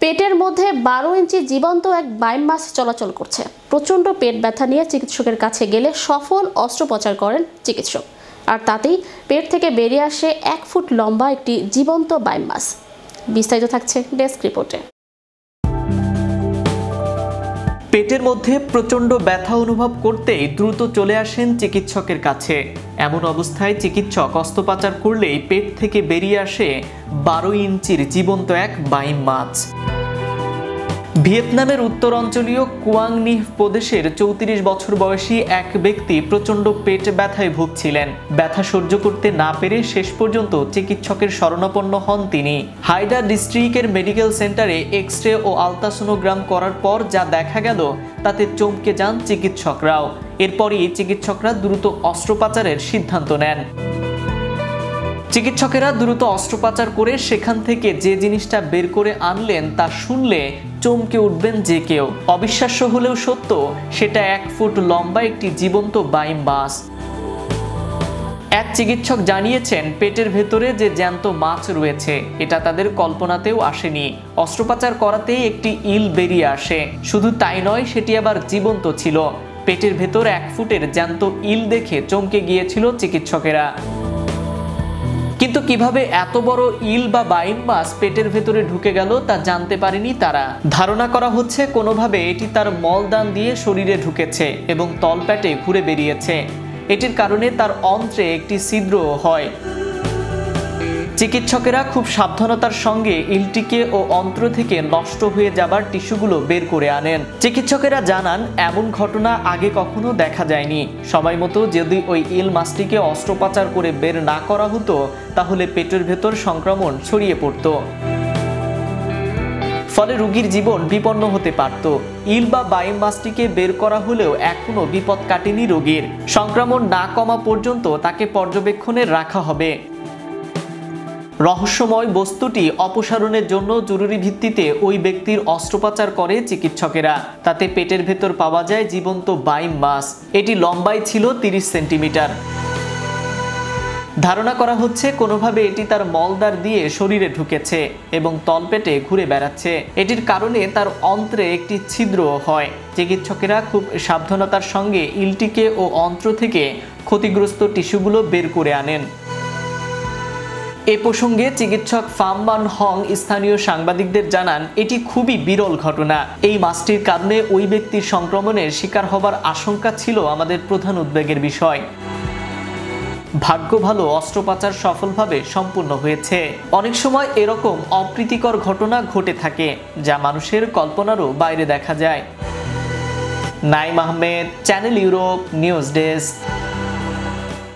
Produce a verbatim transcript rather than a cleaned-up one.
পেটের মধ্যে বারো ইঞ্চি জীবন্ত এক বাইম মাছ চলাচল করছে। প্রচণ্ড পেট ব্যথা নিয়ে চিকিৎসকের কাছে গেলে সফল অস্ত্রোপচার করেন চিকিৎসক, আর তাতেই পেট থেকে বেরিয়ে আসে এক ফুট লম্বা একটি জীবন্ত বাইম মাছ। বিস্তারিত থাকছে ডেস্ক রিপোর্টে। পেটের মধ্যে প্রচণ্ড ব্যথা অনুভব করতেই দ্রুত চলে আসেন চিকিৎসকের কাছে। এমন অবস্থায় চিকিৎসক অস্ত্রোপচার করলেই পেট থেকে বেরিয়ে আসে বারো ইঞ্চির জীবন্ত এক বাইম মাছ। ভিয়েতনামের উত্তর অঞ্চলীয় কুয়াং নিহ প্রদেশের চৌত্রিশ বছর বয়সী এক ব্যক্তি প্রচণ্ড পেট ব্যথায় ভুগছিলেন। ব্যথা সহ্য করতে না পেরে শেষ পর্যন্ত চিকিৎসকের শরণাপন্ন হন তিনি। হাইডা ডিস্ট্রিক্টের মেডিকেল সেন্টারে এক্স রে ও আলট্রাসোনোগ্রাম করার পর যা দেখা গেল তাতে চমকে যান চিকিৎসকরাও। এরপরই চিকিৎসকরা দ্রুত অস্ত্রোপচারের সিদ্ধান্ত নেন। চিকিৎসকেরা দ্রুত অস্ত্রোপচার করে সেখান থেকে যে জিনিসটা বের করে আনলেন তা শুনলে চমকে উঠবেন যে কেউ। অবিশ্বাস্য হলেও সত্য, সেটা এক ফুট লম্বা একটি জীবন্ত বাইম মাছ। এক চিকিৎসক জানিয়েছেন, পেটের ভেতরে যে জ্যান্ত মাছ রয়েছে এটা তাদের কল্পনাতেও আসেনি। অস্ত্রোপচার করাতেই একটি ইল বেরিয়ে আসে। শুধু তাই নয়, সেটি আবার জীবন্ত ছিল। পেটের ভেতর এক ফুটের জ্যান্ত ইল দেখে চমকে গিয়েছিল চিকিৎসকেরা। কিন্তু কিভাবে এত বড় ইল বা বাইম মাছ পেটের ভেতরে ঢুকে গেল তা জানতে পারেনি তারা। ধারণা করা হচ্ছে কোনোভাবে এটি তার মলদান দিয়ে শরীরে ঢুকেছে এবং তলপেটে ঘুরে বেরিয়েছে। এটির কারণে তার অন্ত্রে একটি ছিদ্র হয়। চিকিৎসকেরা খুব সাবধানতার সঙ্গে ইলটিকে ও অন্ত্র থেকে নষ্ট হয়ে যাবার টিস্যুগুলো বের করে আনেন। চিকিৎসকেরা জানান, এমন ঘটনা আগে কখনো দেখা যায়নি। সময় মতো যদি ওই ইল মাছটিকে অস্ত্রোপচার করে বের না করা হতো তাহলে পেটের ভেতর সংক্রমণ ছড়িয়ে পড়ত, ফলে রোগীর জীবন বিপন্ন হতে পারত। ইল বা বাইম মাছটিকে বের করা হলেও এখনো বিপদ কাটেনি রোগীর। সংক্রমণ না কমা পর্যন্ত তাকে পর্যবেক্ষণে রাখা হবে। রহস্যময় বস্তুটি অপসারণের জন্য জরুরি ভিত্তিতে ওই ব্যক্তির অস্ত্রোপচার করে চিকিৎসকেরা। তাতে পেটের ভেতর পাওয়া যায় জীবন্ত বাইম মাছ। এটি লম্বায় ছিল তিরিশ সেন্টিমিটার। ধারণা করা হচ্ছে কোনোভাবে এটি তার মলদ্বার দিয়ে শরীরে ঢুকেছে এবং তলপেটে ঘুরে বেড়াচ্ছে। এটির কারণে তার অন্ত্রে একটি ছিদ্র হয়। চিকিৎসকেরা খুব সাবধানতার সঙ্গে ইলটিকে ও অন্ত্র থেকে ক্ষতিগ্রস্ত টিস্যুগুলো বের করে আনেন। এ প্রসঙ্গে চিকিৎসক ফাম মান হং স্থানীয় সাংবাদিকদের জানান, এটি খুবই বিরল ঘটনা। এই মাছটির কারণে ওই ব্যক্তির সংক্রমণের শিকার হবার আশঙ্কা ছিল আমাদের প্রধান উদ্বেগের বিষয়। ভাগ্য ভালো, অস্ত্রোপচার সফলভাবে সম্পূর্ণ হয়েছে। অনেক সময় এরকম অপ্রীতিকর ঘটনা ঘটে থাকে যা মানুষের কল্পনারও বাইরে দেখা যায়। Naim Ahmed, channel Europe, news desk.